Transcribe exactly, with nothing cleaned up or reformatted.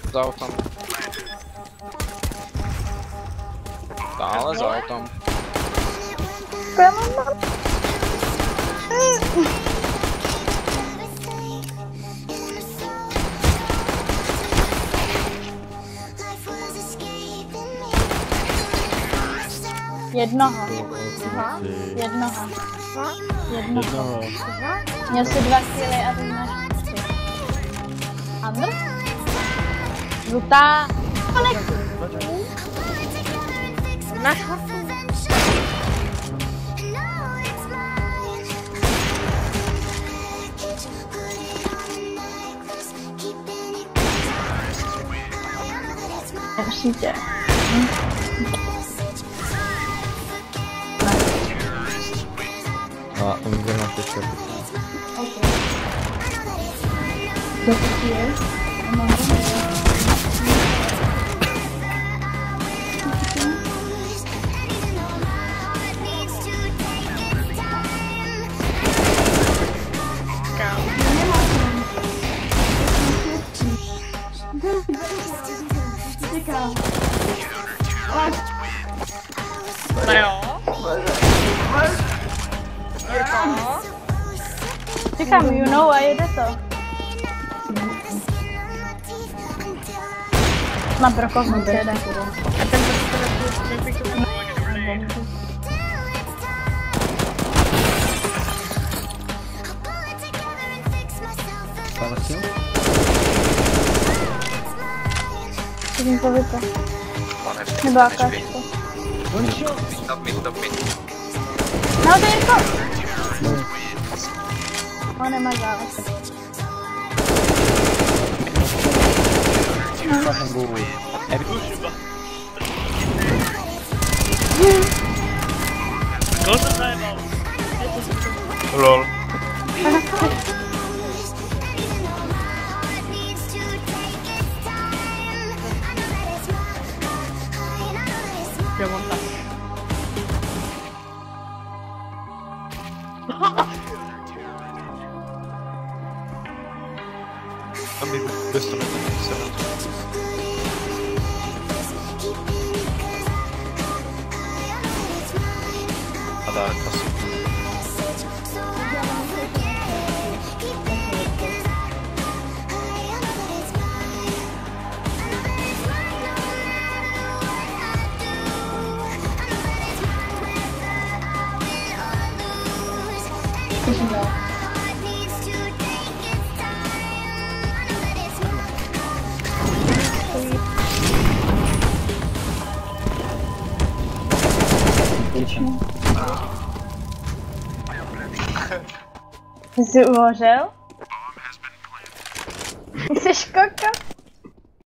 Za autem. Stále za autem. Jednoho. Dva? Jednoho. Dva? Jednoho. Dva? Měl jsi dva skilly a ty máš tři. Andr? Žlutá. Kolik? Máš horku. Určitě. Hm. A umře na teďka. Ok. Co to je? No jo. Říkám, you know, a jede to. Mám brokovnu, to jede. A ten prostě Vidím to vypa. Nebo akáčko. Top mid, top mid. No, to je Jirko! On nemá závaz. Kdo se zajebal? Lol. Já mám tak. Tam bych bez toho se na to. A tak, asi. Jsi uhořel? Jsi koko?